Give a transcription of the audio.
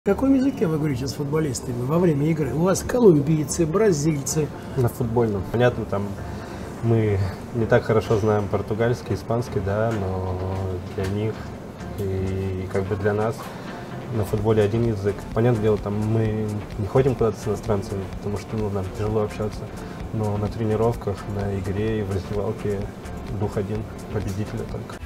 На каком языке вы говорите с футболистами во время игры? У вас колумбийцы, бразильцы. На футбольном. Понятно, там мы не так хорошо знаем португальский, испанский, да, но для них и как бы для нас на футболе один язык. Понятное дело, там мы не ходим куда-то с иностранцами, потому что нам тяжело общаться, но на тренировках, на игре и в раздевалке дух один, победителя только.